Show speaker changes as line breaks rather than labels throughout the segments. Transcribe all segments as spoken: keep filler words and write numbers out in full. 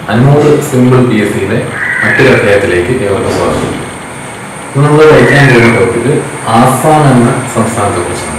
Anumod simple P S സിയിലെ മറ്റൊരു അധ്യായത്തിലേക്ക് ഏവർക്കും സ്വാഗതം. നമ്മൾ വയ്ക്കാൻ പോകുന്ന ടോപ്പിക് ആസാം എന്ന സംസ്ഥാനത്തെ കുറിച്ചാണ്.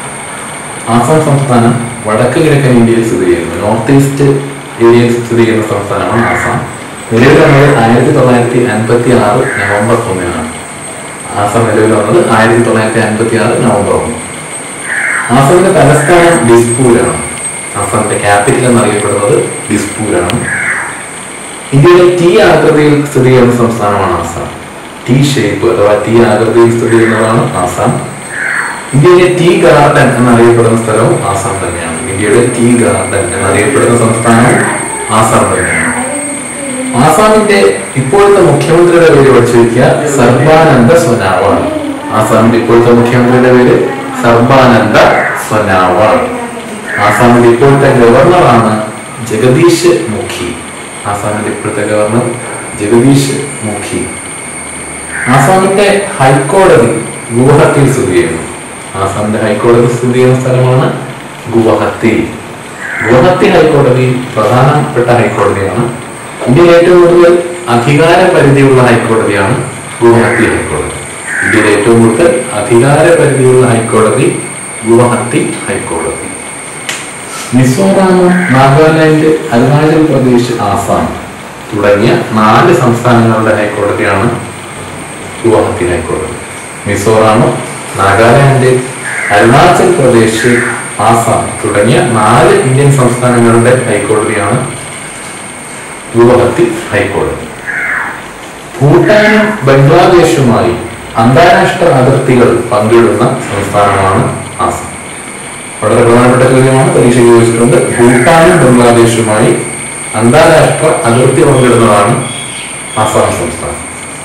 ആസാം സംസ്ഥാനം വടക്ക് കിഴക്കൻ ഇന്ത്യയിൽ സ്ഥിതി ചെയ്യുന്നത്, നോർത്ത് ഈസ്റ്റ് ഏരിയയിൽ സ്ഥിതി ചെയ്യുന്ന സംസ്ഥാനമാണ് ആസാം. നിലവിൽ വന്നത് ആയിരത്തി തൊള്ളായിരത്തി അൻപത്തി ആറ് നവംബർ ഒന്നിനാണ്. ആസാം നിലവിൽ വന്നത് ആയിരത്തി തൊള്ളായിരത്തി അൻപത്തി ആറ് നവംബർ ഒന്ന്. ആസാമിന്റെ തലസ്ഥാനം ഡിസ്പൂരാണ്. ആസാമിന്റെ ക്യാപിറ്റൽ എന്നറിയപ്പെടുന്നത് ഡിസ്പൂരാണ്. ഇന്ത്യയിലെ ടി ആകൃതിയിൽ സ്ഥിതി ചെയ്യുന്ന സംസ്ഥാനമാണ് ആസാം. ടി ഷേപ്പ് അഥവാ ടി ആകൃതിയിൽ സ്ഥിതി ചെയ്യുന്നതാണ് ആസാം. ഇന്ത്യയിലെ ടീ ഗാർഡൻ എന്നറിയപ്പെടുന്ന സ്ഥലവും ആസാം തന്നെയാണ്. ഇന്ത്യയുടെ ടീ ഗാർഡൻ എന്നറിയപ്പെടുന്ന സംസ്ഥാനവും ആസാം തന്നെയാണ്. ആസാമിന്റെ ഇപ്പോഴത്തെ മുഖ്യമന്ത്രിയുടെ പേര് പഠിച്ചിരിക്കുക സർബാനന്ദ സോനോവാൾ. ആസാമിന്റെ ഇപ്പോഴത്തെ മുഖ്യമന്ത്രിയുടെ പേര് സർബാനന്ദ സോനോവാൾ. ആസാമിന്റെ ഇപ്പോഴത്തെ ഗവർണറാണ് ജഗദീഷ് മുഖി. ആസാമിന്റെ ഇപ്പോഴത്തെ ഗവർണർ ജഗദീഷ് മുഖി. ആസാമിന്റെ ഹൈക്കോടതി ഗുവാഹത്തിയിൽ സ്ഥിതി ചെയ്യുന്നു. ആസാമിന്റെ ഹൈക്കോടതി സ്ഥിതി ചെയ്യുന്ന സ്ഥലമാണ് ഗുവാഹത്തി. ഗുവാഹത്തി ഹൈക്കോടതി പ്രധാനപ്പെട്ട ഹൈക്കോടതിയാണ്. ഇന്ത്യയിൽ ഏറ്റവും കൂടുതൽ അധികാര പരിധിയുള്ള ഹൈക്കോടതിയാണ് ഗുവാഹത്തി ഹൈക്കോടതി. ഇന്ത്യയിൽ ഏറ്റവും കൂടുതൽ അധികാര പരിധിയുള്ള ഹൈക്കോടതി ഗുവാഹത്തി ഹൈക്കോടതി. മിസോറാം, നാഗാലാൻഡ്, അരുണാചൽ പ്രദേശ്, ആസാം തുടങ്ങിയ നാല് സംസ്ഥാനങ്ങളുടെ ഹൈക്കോടതിയാണ് ഗുവാഹത്തി ഹൈക്കോടതി. മിസോറാം, നാഗാലാൻഡ്, അരുണാചൽ പ്രദേശ്, ആസാം തുടങ്ങിയ നാല് ഇന്ത്യൻ സംസ്ഥാനങ്ങളുടെ ഹൈക്കോടതിയാണ് ഗുവാഹത്തി ഹൈക്കോടതി. ഭൂട്ടാനും ബംഗ്ലാദേശുമായി അന്താരാഷ്ട്ര അതിർത്തികൾ പങ്കിടുന്ന സംസ്ഥാനമാണ് ആസാം. വളരെ പ്രധാനപ്പെട്ട ചോദ്യമാണ്, പരീക്ഷയ്ക്ക് ചോദിച്ചിട്ടുണ്ട്. ഭൂട്ടാനും ബംഗ്ലാദേശുമായി അന്താരാഷ്ട്ര അതിർത്തി പങ്കിടുന്നതാണ് ആസാം സംസ്ഥാനം.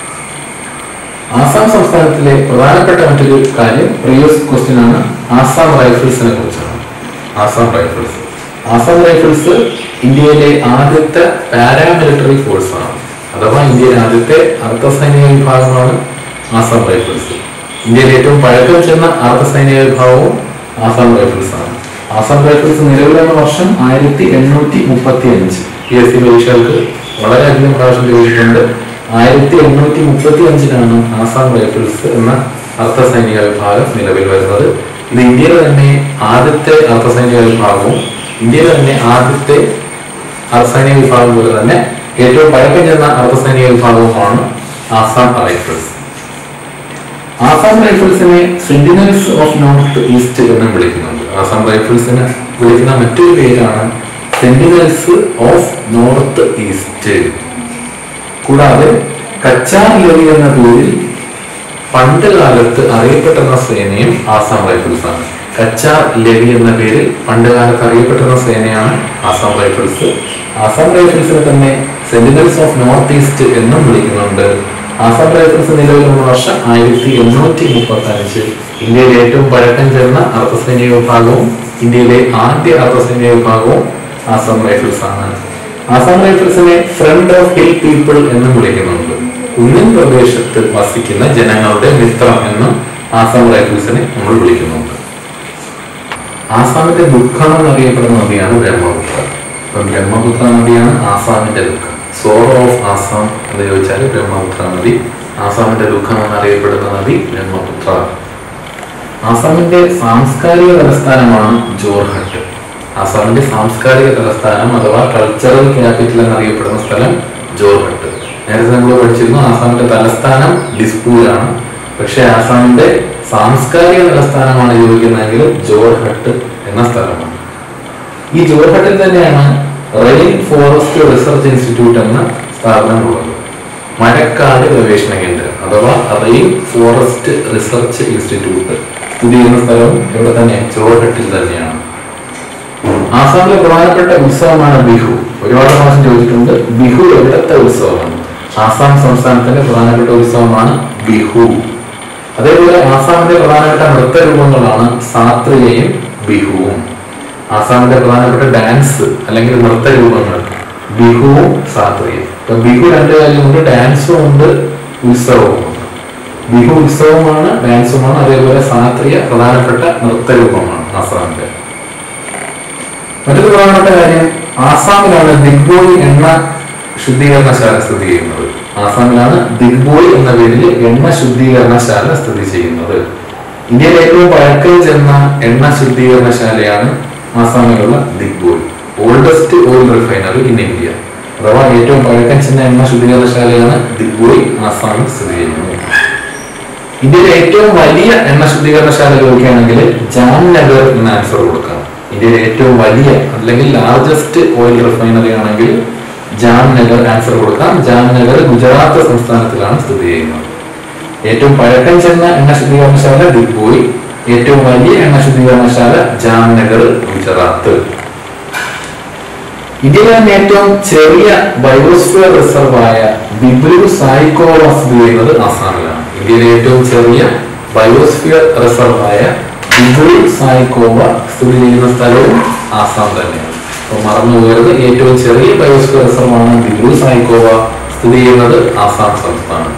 ആസാം സംസ്ഥാനത്തിലെ പ്രധാനപ്പെട്ട മറ്റൊരു കാര്യം പ്രീവിയസ് ക്വസ്റ്റ്യൻ ആണ്, ആസാം റൈഫിൾസിനെ കുറിച്ചാണ്. ആസാം റൈഫിൾസ് ആസാം റൈഫിൾസ് ഇന്ത്യയിലെ ആദ്യത്തെ പാരാമിലിറ്ററി ഫോഴ്സ് ആണ്, അഥവാ ഇന്ത്യയിലെ ആദ്യത്തെ അർദ്ധസൈനിക വിഭാഗമാണ് ആസാം റൈഫിൾസ്. ഇന്ത്യയിലെ ഏറ്റവും പഴക്കം ചെന്ന അർദ്ധസൈനിക വിഭാഗവും ആസാം റൈഫിൾസ് ആണ്. ആസാം റൈഫിൾസ് നിലവിൽ വന്ന വർഷം ആയിരത്തി എണ്ണൂറ്റി മുപ്പത്തി അഞ്ച്. പി എസ് സി പരീക്ഷകൾക്ക് വളരെയധികം പ്രാവശ്യം ചോദിച്ചിട്ടുണ്ട്. ആയിരത്തി എണ്ണൂറ്റി മുപ്പത്തി അഞ്ചിലാണ് ആസാം റൈഫിൾസ് എന്ന അർദ്ധസൈനിക വിഭാഗം നിലവിൽ വരുന്നത്. ഇത് ഇന്ത്യയിലെ തന്നെ ആദ്യത്തെ അർദ്ധസൈനിക വിഭാഗവും ഇന്ത്യയിലെ തന്നെ ആദ്യത്തെ അർദ്ധസൈനിക വിഭാഗം പോലെ തന്നെ ഏറ്റവും പഴക്കം ചെന്ന അർദ്ധസൈനിക വിഭാഗവുമാണ് ആസാം റൈഫിൾസ്. ആസാം റൈഫിൾസിനെ സെന്റിനൽസ് ഓഫ് നോർത്ത് ഈസ്റ്റ് എന്നും വിളിക്കുന്നുണ്ട്. ആസാം റൈഫിൾസിന് വിളിക്കുന്ന മറ്റൊരു പേരാണ് സെന്റിനൽസ് ഓഫ് നോർത്ത് ഈസ്റ്റ്. കൂടാതെ കച്ചാർ ലെവി എന്ന പേരിൽ പണ്ട് കാലത്ത് അറിയപ്പെട്ടിരുന്ന സേനയും ആസാം റൈഫിൾസ് ആണ്. കച്ചാർ ലെവി എന്ന പേരിൽ പണ്ട് കാലത്ത് അറിയപ്പെട്ടിരുന്ന സേനയാണ് ആസാം റൈഫിൾസ്. ആസാം റൈഫിൾസിനെ തന്നെ സെന്റിനൽസ് ഓഫ് നോർത്ത് ഈസ്റ്റ് എന്നും വിളിക്കുന്നുണ്ട്. ആസാം റൈഫിൾസ് നിലവിൽ വന്ന വർഷം ആയിരത്തി എണ്ണൂറ്റി മുപ്പത്തി അഞ്ച്. ഇന്ത്യയിലെ ഏറ്റവും പഴക്കം ചെന്ന അർദ്ധസൈനിക വിഭാഗവും ഇന്ത്യയിലെ ആദ്യ അർദ്ധസൈനിക വിഭാഗവും ആസാം റൈഫിൾസ് ആണ്. ആസാം റൈഫിൾസിനെ ഫ്രണ്ട് ഓഫ് ഹിൽ പീപ്പിൾ എന്നും വിളിക്കുന്നുണ്ട്. കുന്നിൻ പ്രദേശത്ത് വസിക്കുന്ന ജനങ്ങളുടെ മിത്രം എന്നും ആസാം റൈഫിൾസിനെ നമ്മൾ വിളിക്കുന്നുണ്ട്. ആസാമിന്റെ ദുഃഖം എന്നറിയപ്പെടുന്ന നദിയാണ് ബ്രഹ്മപുത്ര. അപ്പൊ ബ്രഹ്മപുത്ര നദിയാണ് ആസാമിന്റെ ദുഃഖം. സോറോ ഓഫ് ആസാം എന്ന് ചോദിച്ചാൽ ബ്രഹ്മപുത്ര നദി. ആസാമിന്റെ ദുഃഖം എന്നറിയപ്പെടുന്ന നദി ബ്രഹ്മപുത്ര. ആസാമിന്റെ സാംസ്കാരിക തലസ്ഥാനമാണ് ജോർഹട്ട്. ആസാമിന്റെ സാംസ്കാരിക തലസ്ഥാനം അഥവാ കൾച്ചറൽ ക്യാപിറ്റൽ എന്നറിയപ്പെടുന്ന സ്ഥലം ജോർഹട്ട്. നേരത്തെ നമ്മൾ പഠിച്ചിരുന്നു ആസാമിന്റെ തലസ്ഥാനം ഡിസ്പൂരാണ്. പക്ഷെ ആസാമിന്റെ സാംസ്കാരിക തലസ്ഥാനമാണ് ചോദിക്കുന്നതെങ്കിൽ ജോർഹട്ട് എന്ന സ്ഥലമാണ്. ഈ ജോർഹട്ടിൽ തന്നെയാണ് റെയിൻ ഫോറസ്റ്റ് റിസർച്ച് ഇൻസ്റ്റിറ്റ്യൂട്ട് എന്ന സ്ഥാപനമുള്ളത്. മഴക്കാട് ഗവേഷണ കേന്ദ്രം അഥവാ റെയിൻ ഫോറസ്റ്റ് റിസർച്ച് ഇൻസ്റ്റിറ്റ്യൂട്ട് സ്ഥിതി ചെയ്യുന്ന സ്ഥലവും ഇവിടെ തന്നെ ജോർഹട്ടിൽ തന്നെയാണ്. ആസാമിലെ പ്രധാനപ്പെട്ട ഉത്സവമാണ് ബിഹു. ഒരുപാട് പ്രാവശ്യം ചോദിച്ചിട്ടുണ്ട്, ബിഹു എവിടത്തെ ഉത്സവമാണ്? ആസാം സംസ്ഥാനത്തിന്റെ പ്രധാനപ്പെട്ട ഉത്സവമാണ് ബിഹു. അതേപോലെ ആസാമിന്റെ പ്രധാനപ്പെട്ട നൃത്തരൂപങ്ങളാണ് സാത്രിയയും ബിഹുവും. ആസാമിന്റെ പ്രധാനപ്പെട്ട ഡാൻസ് അല്ലെങ്കിൽ നൃത്തരൂപങ്ങൾ ബിഹുവും സാത്രിയയും. ഇപ്പൊ ബിഹു രണ്ട് കാര്യമുണ്ട്, ഡാൻസും ഉണ്ട്, ഉത്സവവും ഉണ്ട്. ബിഹു ഉത്സവമാണ്, ഡാൻസുമാണ്. അതേപോലെ സാത്രിയ പ്രധാനപ്പെട്ട നൃത്തരൂപമാണ് ആസാമിന്റെ. മറ്റൊരു പ്രധാനപ്പെട്ട കാര്യം, ആസാമിലാണ് ദിഗ്ബോയി എണ്ണ ശുദ്ധീകരണശാല സ്ഥിതി ചെയ്യുന്നത്. ആസാമിലാണ് ദിഗ്ബോയ് എന്ന പേരിൽ എണ്ണ ശുദ്ധീകരണശാല സ്ഥിതി ചെയ്യുന്നത്. ഇന്ത്യയിലെ ഏറ്റവും പഴക്കം ചെന്ന എണ്ണ ശുദ്ധീകരണശാലയാണ് ആസാമിലുള്ള Digboi, oldest oil refinery in India. അഥവാ ഏറ്റവും പഴക്കം ചെന്ന എണ്ണ ശുദ്ധീകരണശാലയാണ് ദിഗ്ബോയ്, ആസാമിൽ സ്ഥിതി ചെയ്യുന്നത്. ഇന്ത്യയിലെ ഏറ്റവും വലിയ എണ്ണ ശുദ്ധീകരണശാല ചോദിക്കുകയാണെങ്കിൽ ജാംനഗർ എന്ന ആൻസർ കൊടുക്കാം. ഇന്ത്യയിലെ ഏറ്റവും വലിയ അല്ലെങ്കിൽ ലാർജസ്റ്റ് ഓയിൽ റിഫൈനറി ആണെങ്കിൽ ജാംനഗർ ആൻസർ കൊടുക്കാം. ജാംനഗർ ഗുജറാത്ത് സംസ്ഥാനത്തിലാണ് സ്ഥിതി ചെയ്യുന്നത്. ഏറ്റവും പഴക്കം ചെന്ന എണ്ണ ശുദ്ധീകരണശാല ദിഗ്ബോയ്, ഏറ്റവും വലിയ എണ്ണ ശുദ്ധീകരണശാല ജാംനഗർ, ഗുജറാത്ത്. ഇന്ത്യയിലെ തന്നെ ഏറ്റവും ചെറിയ ബയോസ്ഫിയർ റിസർവായ ദിബ്രു സായ്ക്കോവ സ്ഥിതി ചെയ്യുന്നത് ആസാമിലാണ്. ഇന്ത്യയിലെ ഏറ്റവും ചെറിയ ബയോസ്ഫിയർ റിസർവായ ദിബ്രു സായ്ക്കോവ സ്ഥിതി ചെയ്യുന്ന സ്ഥലവും ആസാം തന്നെയാണ്. അപ്പൊ മറന്നു പോയത് ഏറ്റവും ചെറിയ ബയോസ്ഫിയർ റിസർവാണ് ദിബ്രു സായ്ക്കോവ, സ്ഥിതി ചെയ്യുന്നത് ആസാം സംസ്ഥാനം.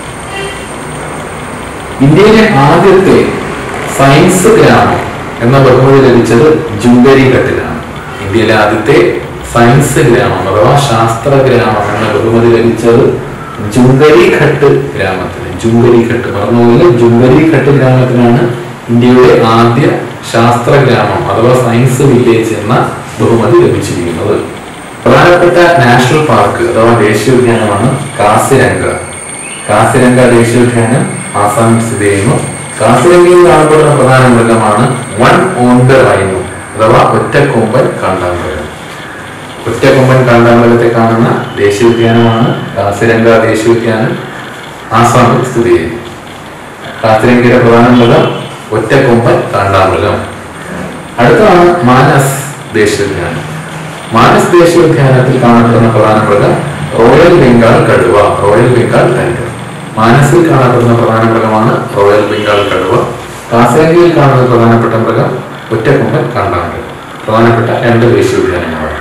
ഇന്ത്യയിലെ ആദ്യത്തെ സയൻസ് ഗ്രാമം എന്ന ബഹുമതി ലഭിച്ചത് ജുങ്കരിഘട്ടിലാണ്. ഇന്ത്യയിലെ ആദ്യത്തെ സയൻസ് ഗ്രാമം അഥവാ ശാസ്ത്ര ഗ്രാമം എന്ന ബഹുമതി ലഭിച്ചത് ജുങ്കരിഘട്ട് ഗ്രാമത്തിന്. ജുങ്കരിഘട്ട് മറന്നുപോലെ ജുങ്കരിഘട്ട് ഗ്രാമത്തിനാണ് ഇന്ത്യയുടെ ആദ്യ ശാസ്ത്ര ഗ്രാമം അഥവാ സയൻസ് വില്ലേജ് എന്ന ബഹുമതി ലഭിച്ചിരിക്കുന്നത്. പ്രധാനപ്പെട്ട നാഷണൽ പാർക്ക് അഥവാ ദേശീയോദ്യാനമാണ് കാസിരംഗ. കാസിരംഗ ദേശീയോദ്യാനം ആസാമിൽ സ്ഥിതി ചെയ്യുന്നു. കാസിരംഗയിൽ കാണപ്പെടുന്ന പ്രധാന മൃഗമാണ് വൺ ഓൺഡ് റൈനോ അഥവാ ഒറ്റക്കൊമ്പൻ കാണ്ടാമൃഗം. ഒറ്റക്കൊമ്പൻ കാണ്ടാമൃഗത്തെ കാണുന്ന ദേശീയോദ്യാനമാണ് കാസിരംഗ ദേശീയോദ്യാനം, ആസാമിൽ സ്ഥിതി ചെയ്യുന്നു. കാസിരംഗയുടെ പ്രധാന മൃഗം ഒറ്റക്കൊമ്പൻ കാണ്ടാമൃഗം. അടുത്താണ് മാനസ് ദേശീയോദ്യാനം. മാനസ് ദേശീയോദ്യാനത്തിൽ കാണപ്പെടുന്ന പ്രധാന മൃഗം റോയൽ ബംഗാൾ കടുവ, റോയൽ ബംഗാൾ ടൈഗർ. മാനസിൽ കാണപ്പെടുന്ന പ്രധാന മൃഗമാണ് റോയൽ ബംഗാൾ കടുവ. കാസിരംഗയിൽ കാണുന്ന പ്രധാനപ്പെട്ട മൃഗം ഒറ്റക്കൊമ്പൻ കാണ്ടാമൃഗം. പ്രധാനപ്പെട്ട രണ്ട് ദേശീയോദ്യാനങ്ങളാണ്.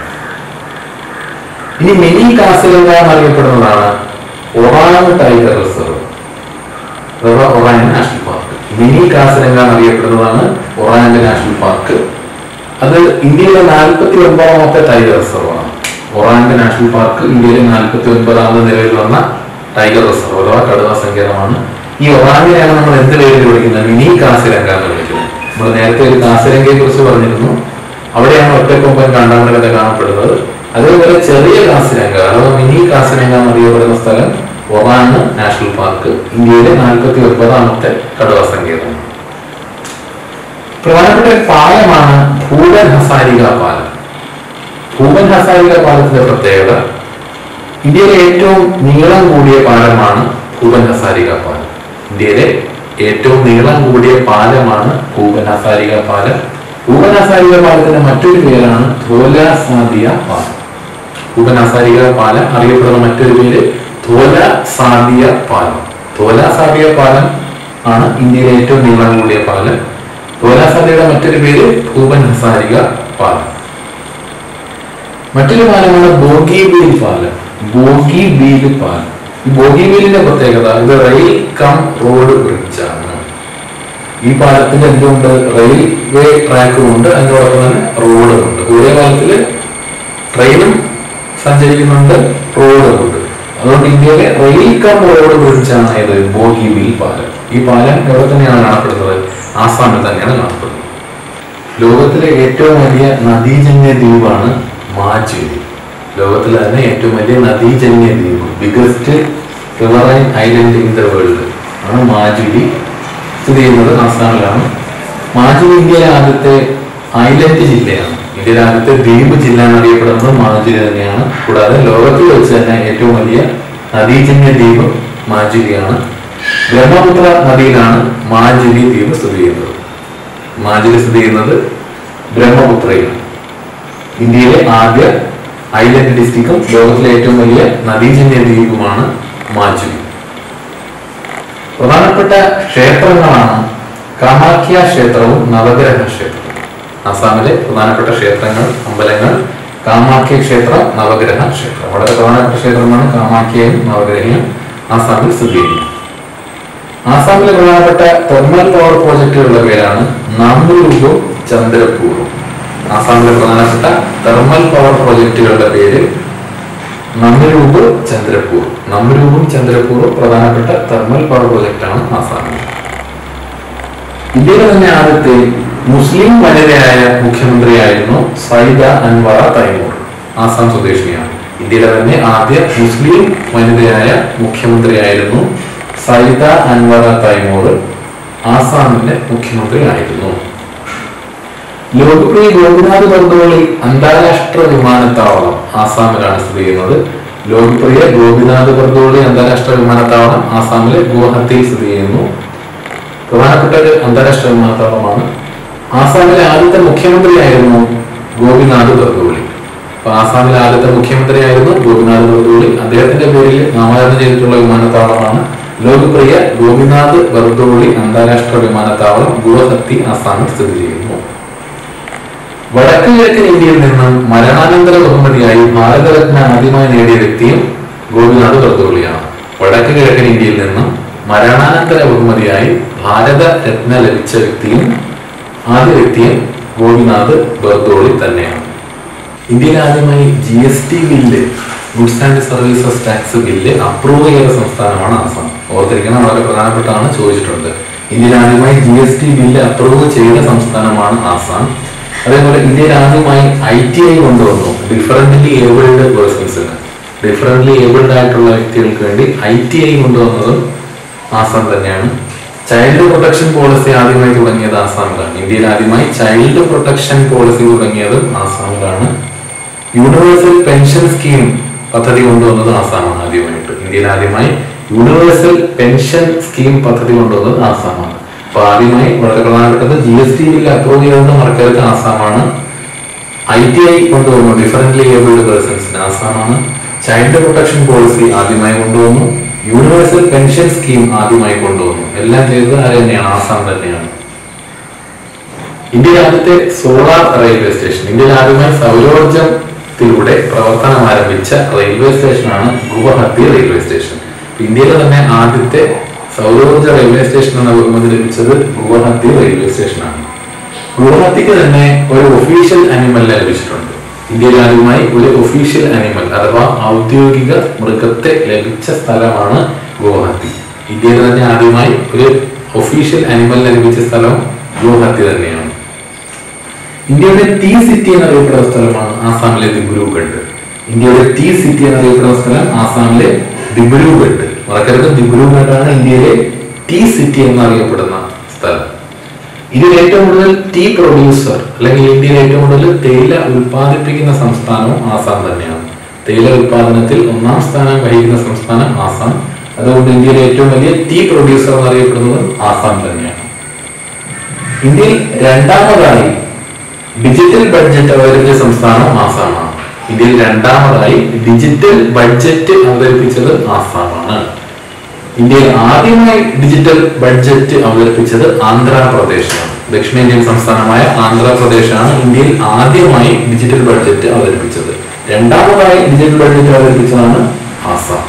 ഇനി മിനി കാസിരംഗ എന്നറിയപ്പെടുന്നതാണ് ഒറാങ് ടൈഗർ റിസർവ് അഥവാ Orang national park. Mini Kaziranga എന്നറിയപ്പെടുന്നതാണ് ഒറാങ് നാഷണൽ പാർക്ക്. അത് ഇന്ത്യയിലെ നാൽപ്പത്തി ഒൻപതാമത്തെ ടൈഗർ റിസർവ് ആണ്. ഒറാങ് നാഷണൽ പാർക്ക് ഇന്ത്യയിലെ നാൽപ്പത്തി ഒൻപതാമത് നിലവിൽ വന്ന ടൈഗർ റിസർവ് അഥവാ കടുവ സങ്കേതമാണ്. ഈ ഒറാങ്ങിനെയാണ് നമ്മൾ എന്ത് പേരിൽ വിളിക്കുന്നത്? മിനി കാസിരംഗ എന്ന് വിളിക്കുന്നത്. നമ്മൾ നേരത്തെ ഒരു കാസിരംഗയെ കുറിച്ച് പറഞ്ഞിരുന്നു. അവിടെയാണ് ഒറ്റക്കൊമ്പൻ കാണ്ടാമൃഗത്തെ കാണപ്പെടുന്നത്. അതേപോലെ ചെറിയ കാസിരംഗ അഥവാ മിനി കാസിരംഗ എന്നറിയപ്പെടുന്ന സ്ഥലം ഒറാങ് നാഷണൽ പാർക്ക് ഇന്ത്യയിലെ നാൽപ്പത്തി ഒൻപതാമത്തെ കടുവ സങ്കേതമാണ്. പ്രധാനപ്പെട്ട പാലമാണ് ഭൂപൻ ഹസാരിക പാലം. ഭൂപൻ ഹസാരിക പാലത്തിന്റെ പ്രത്യേകത ഇന്ത്യയിലെ ഏറ്റവും നീളം കൂടിയ പാലമാണ് ഭൂപൻ ഹസാരിക പാലം. ഇന്ത്യയിലെ ഏറ്റവും നീളം കൂടിയ പാലമാണ് ഭൂപൻ ഹസാരിക പാലം. ഭൂപൻ ഹസാരിക പാലത്തിന്റെ മറ്റൊരു പേരാണ് ധോല സാദിയ പാലം. ഭൂപൻ ഹസാരിക പാലം അറിയപ്പെടുന്ന മറ്റൊരു പേര് ധോല സാദിയ പാലം. ധോല സാദിയ പാലം ആണ് ഇന്ത്യയിലെ ഏറ്റവും നീളം കൂടിയ പാലം. ധോല സാദിയുടെ മറ്റൊരു പേര് ഭൂപൻ ഹസാരിക പാലം. മറ്റൊരു പാലമാണ് ബോഗിബീൽ പാലം. ബോഗിബീൽ പാലം. ഈ ബോഗിബീലിന്റെ പ്രത്യേകത ഇത് റെയിൽ കം റോഡ് ബ്രിഡ്ജ് ആണ്. ഈ പാലത്തിന്റെ എന്തുകൊണ്ട് റെയിൽവേ ട്രാക്കും ഉണ്ട്, അതിനോടൊപ്പം തന്നെ റോഡും ഉണ്ട്. ഒരേ കാലത്തില് ട്രെയിനും സഞ്ചരിക്കുന്നുണ്ട്, റോഡും ഉണ്ട്. അതുകൊണ്ട് ഇന്ത്യയിലെ റെയിൽ കം റോഡ് ബ്രിഡ്ജാണ് ഇത് ബോഗിബീൽ പാലം. ഈ പാലം എവിടെ തന്നെയാണ് കാണപ്പെടുന്നത്? ആസാമിൽ തന്നെയാണ് കാണപ്പെടുന്നത്. ലോകത്തിലെ ഏറ്റവും വലിയ നദീജന്യ ദ്വീപാണ് മാജുലി. ലോകത്തിലെ തന്നെ ഏറ്റവും വലിയ നദീജന്യ ദ്വീപ്, biggest riverine island in the world ആണ് മാജുലി. സ്ഥിതി ചെയ്യുന്നത് ആസാമിലാണ്. മാജുലി ഇന്ത്യയിലെ ആദ്യത്തെ ഐലൻഡ് ജില്ലയാണ്. ഇന്ത്യയിലെ ആദ്യത്തെ ദ്വീപ് ജില്ല എന്നറിയപ്പെടുന്നത് മാജുലി തന്നെയാണ്. കൂടാതെ ലോകത്തിൽ വെച്ച് തന്നെ ഏറ്റവും വലിയ നദീജന്യ ദ്വീപ് മാജുലിയാണ്. ബ്രഹ്മപുത്ര നദിയിലാണ് മാജുലി ദ്വീപ് സ്ഥിതി ചെയ്യുന്നത്. മാജുലി സ്ഥിതി ചെയ്യുന്നത് ബ്രഹ്മപുത്രയിലാണ്. ഇന്ത്യയിലെ ആദ്യ ഐലൻഡ് ഡിസ്ട്രിക്റ്റും ലോകത്തിലെ ഏറ്റവും വലിയ നദീജന്യ ദ്വീപുമാണ് മാജുലി. പ്രധാനപ്പെട്ട ക്ഷേത്രങ്ങളാണ് കാമാഖ്യ ക്ഷേത്രവും നവഗ്രഹ ക്ഷേത്രവും. ആസാമിലെ പ്രധാനപ്പെട്ട ക്ഷേത്രങ്ങൾ, അമ്പലങ്ങൾ കാമാഖ്യ ക്ഷേത്രം, നവഗ്രഹ ക്ഷേത്രം. വളരെ പ്രധാനപ്പെട്ട ക്ഷേത്രമാണ് കാമാഖ്യയും നവഗ്രഹയും ആസാമിൽ സ്ഥിതി ചെയ്യുന്നത്. ആസാമിലെ പ്രധാനപ്പെട്ട തെർമൽ പവർ പ്രോജക്റ്റുകളുടെ പേരാണ് നാംഗ്രൂവും ചന്ദ്രപൂറും. ആസാമിലെ പ്രധാനപ്പെട്ട തെർമൽ പവർ പ്രോജക്റ്റുകളുടെ പേര് നമ്രൂപ് ചന്ദ്രപൂർ. നമ്രൂപും ചന്ദ്രപൂറും പ്രധാനപ്പെട്ട തെർമൽ പവർ പ്രൊജക്റ്റാണ് ആസാമിൽ. ഇന്ത്യയിലെ തന്നെ ആദ്യത്തെ മുസ്ലിം വനിതയായ മുഖ്യമന്ത്രിയായിരുന്നു സൈദ അൻവറ തൈമൂർ. ആസാം സ്വദേശിയാണ്. ഇന്ത്യയിലെ തന്നെ ആദ്യ മുസ്ലിം വനിതയായ മുഖ്യമന്ത്രിയായിരുന്നു സൈദ അൻവറ തൈമൂർ. ആസാമിന്റെ മുഖ്യമന്ത്രി ആയിരുന്നു. ലോകപ്രിയ ഗോപിനാഥ് ബർദോളി അന്താരാഷ്ട്ര വിമാനത്താവളം ആസാമിലാണ് സ്ഥിതി ചെയ്യുന്നത്. ലോകപ്രിയ ഗോപിനാഥ് ബർദോളി അന്താരാഷ്ട്ര വിമാനത്താവളം ആസാമിലെ ഗുവാഹത്തിയിൽ സ്ഥിതി ചെയ്യുന്നു. പ്രധാനപ്പെട്ട ഒരു അന്താരാഷ്ട്ര വിമാനത്താവളമാണ്. ആസാമിലെ ആദ്യത്തെ മുഖ്യമന്ത്രിയായിരുന്നു ഗോപിനാഥ് ബർദോളി. അപ്പൊ ആസാമിലെ ആദ്യത്തെ മുഖ്യമന്ത്രിയായിരുന്നു ഗോപിനാഥ് ബർദോളി. അദ്ദേഹത്തിന്റെ പേരിൽ നാമകരണം ചെയ്തിട്ടുള്ള വിമാനത്താവളമാണ് ലോകപ്രിയ ഗോപിനാഥ് ബർദോളി അന്താരാഷ്ട്ര വിമാനത്താവളം. ഗുവാഹത്തി ആസാമിൽ സ്ഥിതി ചെയ്യുന്നു. വടക്ക് കിഴക്കൻ ഇന്ത്യയിൽ നിന്നും മരണാനന്തര ബഹുമതിയായി ഭാരതരത്ന ആദ്യമായി നേടിയ വ്യക്തിയും ഗോപിനാഥ് ബർദോളിയാണ്. വടക്ക് കിഴക്കൻ ഇന്ത്യയിൽ നിന്നും മരണാനന്തര ബഹുമതിയായി ഭാരതരത്ന ലഭിച്ച വ്യക്തിയും ആദ്യ വ്യക്തിയും ഗോപിനാഥ് ബർദോളി തന്നെയാണ്. ഇന്ത്യയിൽ ആദ്യമായി G S T bill, goods and services tax bill approve ചെയ്ത സംസ്ഥാനമാണ് ആസാം. ഓർത്തിരിക്കണം, വളരെ പ്രധാനപ്പെട്ടാണ്, ചോദിച്ചിട്ടുണ്ട്. ഇന്ത്യയിൽ ആദ്യമായി G S T bill approve ചെയ്ത സംസ്ഥാനമാണ് ആസാം. അതേപോലെ ഇന്ത്യയിൽ ആദ്യമായി ഐ ടി ഐ കൊണ്ടുവന്നു. ഡിഫറന്റ്ലി ഏബിൾഡ് പേഴ്സൺസിന്, ഡിഫറന്റ്ലി ഏബിൾഡ് ആയിട്ടുള്ള വ്യക്തികൾക്ക് വേണ്ടി ഐ ടി ഐ കൊണ്ടുവന്നതും ആസാം തന്നെയാണ്. ചൈൽഡ് പ്രൊട്ടക്ഷൻ പോളിസി ആദ്യമായി തുടങ്ങിയത് ആസാമിലാണ്. ഇന്ത്യയിൽ ആദ്യമായി ചൈൽഡ് പ്രൊട്ടക്ഷൻ പോളിസി തുടങ്ങിയതും ആസാമിലാണ്. യൂണിവേഴ്സൽ പെൻഷൻ സ്കീം പദ്ധതി കൊണ്ടുവന്നത് ആസാമാണ് ആദ്യമായിട്ട്. ഇന്ത്യയിൽ ആദ്യമായി യൂണിവേഴ്സൽ പെൻഷൻ സ്കീം പദ്ധതി കൊണ്ടുവന്നത് ആസാമാണ്. അപ്പൊ ആദ്യമായി വളരെ പ്രധാനപ്പെട്ടത് G S T bill approve ചെയ്തത് മറക്കരുത്, ആസാമാണ്. ഐ ടി ഐ കൊണ്ടുവന്നു, ഡിഫറന്റ്ലി ഏബിൾഡ് പേഴ്സൺസിന്, ആസാമാണ്. ചൈൽഡ് പ്രൊട്ടക്ഷൻ പോളിസി ആദ്യമായി കൊണ്ടുവന്നു. യൂണിവേഴ്സൽ പെൻഷൻ സ്കീം ആദ്യമായി കൊണ്ടുവന്നു. എല്ലാം ചെയ്തത് ആര് തന്നെയാണ്? ആസാം തന്നെയാണ്. ഇന്ത്യയിൽ ആദ്യത്തെ സോളാർ റെയിൽവേ സ്റ്റേഷൻ, ഇന്ത്യയിൽ ആദ്യമായി സൗരോർജത്തിലൂടെ പ്രവർത്തനം ആരംഭിച്ച റെയിൽവേ സ്റ്റേഷനാണ് ഗുവാഹത്തി റെയിൽവേ സ്റ്റേഷൻ. ഇന്ത്യയിലെ തന്നെ ആദ്യത്തെ സൗരോർജ റെയിൽവേ സ്റ്റേഷൻ എന്ന ബഹുമതി ലഭിച്ചത് ഗുവാഹത്തി റെയിൽവേ സ്റ്റേഷനാണ്. ഗുവാഹത്തിക്ക് തന്നെ ഒരു ഒഫീഷ്യൽ അനിമലിനെ ലഭിച്ചിട്ടുണ്ട്. ഇന്ത്യയിൽ ആദ്യമായി ഒരു ഒഫീഷ്യൽ അനിമൽ അഥവാ ഔദ്യോഗിക മൃഗത്തെ ലഭിച്ച സ്ഥലമാണ് ഗുവാഹത്തി. ഇന്ത്യയിൽ തന്നെ ആദ്യമായി ഒരു ഒഫീഷ്യൽ അനിമലിനെ ലഭിച്ച സ്ഥലം ഗുവാഹത്തി തന്നെയാണ്. ഇന്ത്യയുടെ ടീ സിറ്റി എന്നറിയപ്പെടുന്ന സ്ഥലമാണ് ആസാമിലെ ദിബ്രൂഗഡ്. ഇന്ത്യയുടെ ടീ സിറ്റി എന്നറിയപ്പെടുന്ന സ്ഥലം ആസാമിലെ ദിബ്രൂഗഡ്. മറക്കരുത്, ദിബ്രൂഗഡാണ് ഇന്ത്യയിലെ ടീ സിറ്റി എന്നറിയപ്പെടുന്ന സ്ഥലം. ഇന്ത്യയിൽ ഏറ്റവും കൂടുതൽ ടീ പ്രൊഡ്യൂസർ അല്ലെങ്കിൽ ഇന്ത്യയിൽ ഏറ്റവും കൂടുതൽ തേയില ഉൽപ്പാദിപ്പിക്കുന്ന സംസ്ഥാനവും ആസാം തന്നെയാണ്. തേയില ഉൽപാദനത്തിൽ ഒന്നാം സ്ഥാനം വഹിക്കുന്ന സംസ്ഥാനം ആസാം. അതുകൊണ്ട് ഇന്ത്യയിലെ ഏറ്റവും വലിയ ടീ പ്രൊഡ്യൂസർ എന്നറിയപ്പെടുന്നത് ആസാം തന്നെയാണ്. ഇന്ത്യയിൽ രണ്ടാമതായി ഡിജിറ്റൽ ബഡ്ജറ്റ് അവതരിപ്പിച്ച സംസ്ഥാനം ആസാമാണ്. ഇന്ത്യയിൽ രണ്ടാമതായി ഡിജിറ്റൽ ബഡ്ജറ്റ് അവതരിപ്പിച്ചത് ആസാമാണ്. ഇന്ത്യയിൽ ആദ്യമായി ഡിജിറ്റൽ ബഡ്ജറ്റ് അവതരിപ്പിച്ചത് ആന്ധ്രാപ്രദേശാണ്. ദക്ഷിണേന്ത്യൻ സംസ്ഥാനമായ ആന്ധ്രാപ്രദേശാണ് ഇന്ത്യയിൽ ആദ്യമായി ഡിജിറ്റൽ ബഡ്ജറ്റ് അവതരിപ്പിച്ചത്. രണ്ടാമതായി ഡിജിറ്റൽ ബഡ്ജറ്റ് അവതരിപ്പിച്ചതാണ് ആസാം.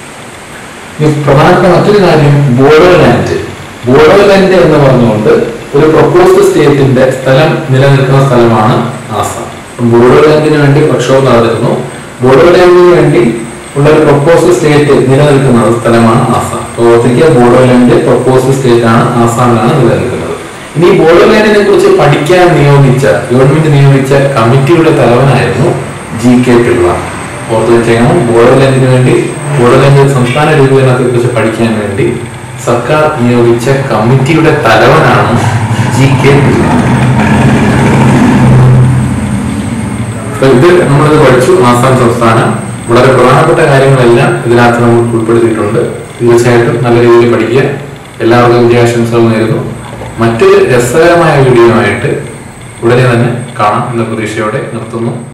പ്രധാനപ്പെട്ട മറ്റൊരു കാര്യം ബോഡോലാൻഡ്. ബോഡോലാൻഡ് എന്ന് പറഞ്ഞുകൊണ്ട് ഒരു പ്രൊപ്പോസ്ഡ് സ്റ്റേറ്റിന്റെ സ്ഥലം നിലനിൽക്കുന്ന സ്ഥലമാണ് ആസാം. ബോഡോലാൻഡിന് വേണ്ടി പ്രക്ഷോഭം നടന്നിരുന്നു. ബോഡോലാൻഡിന് വേണ്ടി ഉള്ള ഒരു പ്രൊപ്പോസ്ഡ് സ്റ്റേറ്റ് നിലനിൽക്കുന്ന സ്ഥലമാണ് ആസാം. ഓർത്തിരിക്കുക, ബോഡോലാൻഡ് പ്രൊപ്പോസ്ഡ് സ്റ്റേറ്റ് ആണ്, ആസാമിലാണ് നിലനിൽക്കുന്നത്. ഇനി ബോഡോലാൻഡിനെ കുറിച്ച് പഠിക്കാൻ നിയോഗിച്ച ഗവൺമെന്റ് നിയോഗിച്ച കമ്മിറ്റിയുടെ തലവനായിരുന്നു ജി കെ പിള്ള. ഓർത്തു വെച്ചേക്കണം, ബോഡോലാൻഡിന് വേണ്ടി ബോഡോലാൻഡ് സംസ്ഥാന രൂപീകരണത്തെ കുറിച്ച് പഠിക്കാൻ വേണ്ടി സർക്കാർ നിയോഗിച്ച കമ്മിറ്റിയുടെ തലവനാണ് ജി കെ പിള്ള. ഇത് നമ്മളിത് പഠിച്ചു. ആസാം സംസ്ഥാനം വളരെ പ്രധാനപ്പെട്ട കാര്യങ്ങളെല്ലാം ഇതിനകത്ത് നമ്മൾ ഉൾപ്പെടുത്തിയിട്ടുണ്ട്. തീർച്ചയായിട്ടും നല്ല രീതിയിൽ പഠിക്കുക. എല്ലാവർക്കും വിജയാശംസകൾ നേരുന്നു. മറ്റൊരു രസകരമായ വീഡിയോ ആയിട്ട് ഉടനെ തന്നെ കാണാം എന്ന പ്രതീക്ഷയോടെ നിർത്തുന്നു.